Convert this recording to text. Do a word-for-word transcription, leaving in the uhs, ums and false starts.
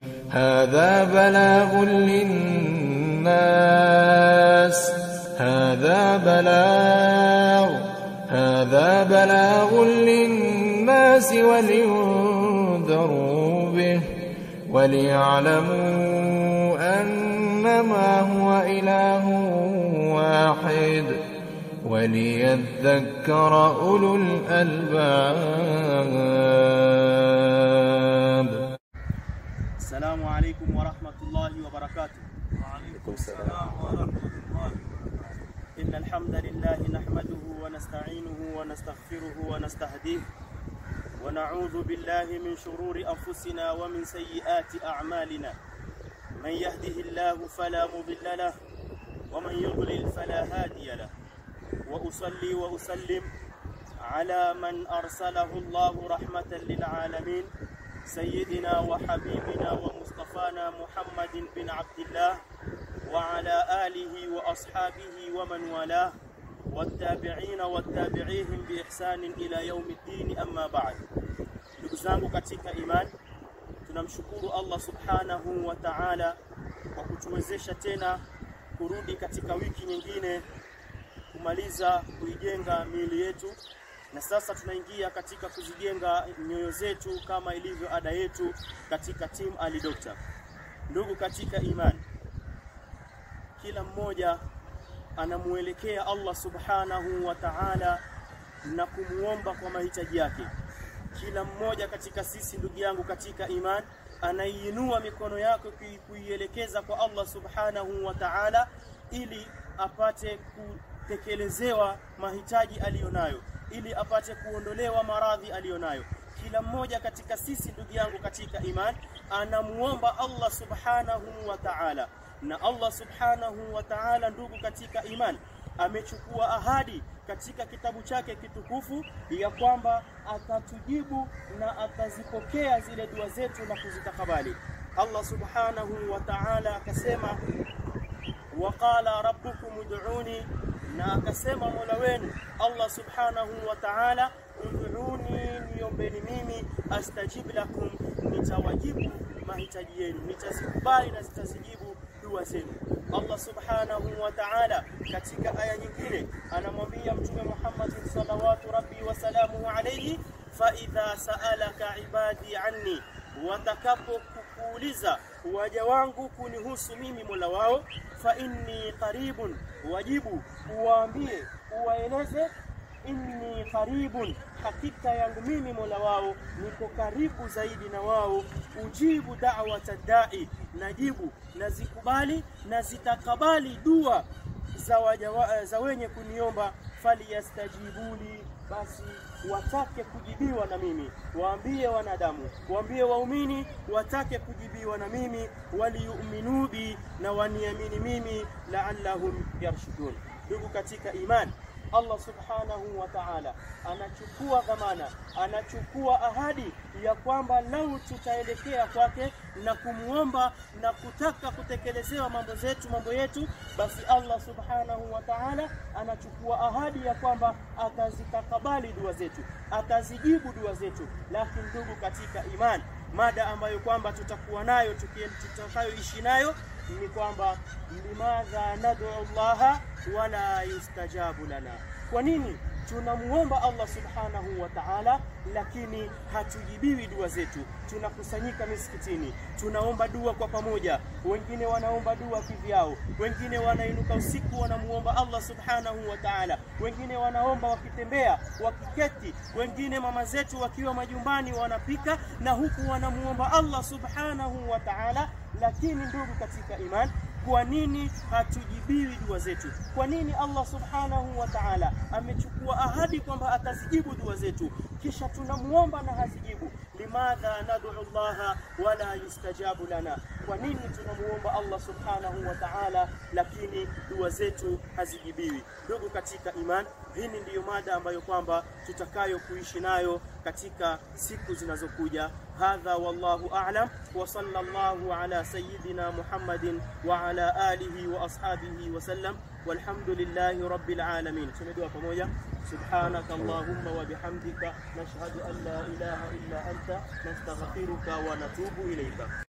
هذا بلاغ للناس هذا بلاغ هذا بلاغ للناس ولينذروا به وليعلموا أنما هو إله واحد وليذكر أولو الألباب. السلام عليكم ورحمة الله وبركاته. وعليكم السلام ورحمة الله. إن الحمد لله نحمده ونستعينه ونستغفره ونستهديه ونعوذ بالله من شرور أنفسنا ومن سيئات أعمالنا. من يهده الله فلا مضل له ومن يضلل فلا هادي له. وأصلي وأسلم على من أرسله الله رحمة للعالمين سيدنا وحبيبنا ومصطفانا محمد بن عبد الله وعلى آله وأصحابه ومن والاه والتابعين والتابعيهم بإحسان إلى يوم الدين. أما بعد. ndugu zangu katika imani, tunamshukuru Allah subhanahu wa ta'ala kwa kutuwezesha tena kurudi katika wiki nyingine kumaliza kuijenga miili yetu, na sasa tunaingia katika kuzijenga nyoyo zetu kama ilivyo ada yetu katika team Ali Doctor. Ndugu katika imani, kila mmoja anamuelekea Allah subhanahu wa ta'ala na kumuomba kwa mahitaji yake. Kila mmoja katika sisi, ndugu yangu katika imani, anaiinua mikono yake kuielekeza kwa Allah subhanahu wa ta'ala ili apate kutekelezewa mahitaji alionayo, ili apate kuondolewa maradhi alionayo. Kila mmoja katika sisi, ndugu yangu katika imani, anamuomba Allah subhanahu wa ta'ala, na Allah subhanahu wa ta'ala, ndugu katika imani, amechukua ahadi katika kitabu chake kitukufu ya kwamba atatujibu na atazipokea zile dua zetu na kuzitakabali. Allah subhanahu wa ta'ala akasema, waqala rabbukum ud'uni, na akasema Mola wenu Allah subhanahu wa ta'ala, ud'uni, niombeni mimi, astajib lakum, nitawajibu mahitaji yenu, nitazikubali na zitazijibu dua zenu. Allah subhanahu wa ta'ala katika aya nyingine anamwambia Mtume Muhammad sallallahu rabbi wa salamuhu alayhi, fa idha sa'alaka ibadi anni, watakapokuuliza waja wangu kunihusu mimi Mola wao, fa inni qaribun, wajibu uwaambie, uwaeleze, inni qaribun, hakika yangu mimi Mola wao niko karibu zaidi na wao, ujibu da'wata da'i, najibu nazikubali na zitakabali dua za waja za wenye kuniomba, faliyastajibuli, basi watake kujibiwa na mimi. Waambie wanadamu, waambie waumini watake kujibiwa na mimi, waliyu'minu bi, na waniamini mimi, la'allahum yarshudun. Ndugu katika imani, Allah subhanahu wa ta'ala anachukua dhamana, anachukua ahadi ya kwamba lau tutaelekea kwake na kumuomba na kutaka kutekelezewa mambo zetu mambo yetu, basi Allah subhanahu wa ta'ala anachukua ahadi ya kwamba atazitakabali dua zetu, atazijibu dua zetu. Lakini ndugu katika imani, mada ambayo kwamba tutakuwa nayo tutakayoishi nayo ni kwamba limadha nad'u Allah wala yustajabu lana. Kwa nini tunamuomba Allah subhanahu wa ta'ala lakini hatujibiwi dua zetu? Tunakusanyika misikitini, tunaomba dua kwa pamoja, wengine wanaomba dua kivyao, wengine wanainuka usiku wanamuomba Allah subhanahu wa ta'ala, wengine wanaomba wakitembea, wakiketi, wengine mama zetu wakiwa majumbani wanapika na huku wanamuomba Allah subhanahu wa ta'ala. Lakini ndugu katika imani, kwa nini hatujibiwi dua zetu? Kwa nini Allah subhanahu wa ta'ala amechukua ahadi kwamba atazijibu dua zetu kisha tunamuomba na hazijibu? Limadha nad'u Allah wala yustajabu lana? Kwa nini tunamuomba Allah subhanahu wa ta'ala lakini dua zetu hazijibiwi? Ndugu katika imani, hii ndiyo mada ambayo kwamba tutakayo kuishi nayo katika siku zinazokuja. Hadha wallahu a'lam, wa sallallahu ala sayyidina Muhammadin wa ala alihi wa ashabihi wa sallam, walhamdulillahi rabbil alamin. Tumedua pamoja. Subhanaka Allahumma wa bihamdika, nashhadu an la ilaha illa anta, nastaghfiruka wa natubu ilayka.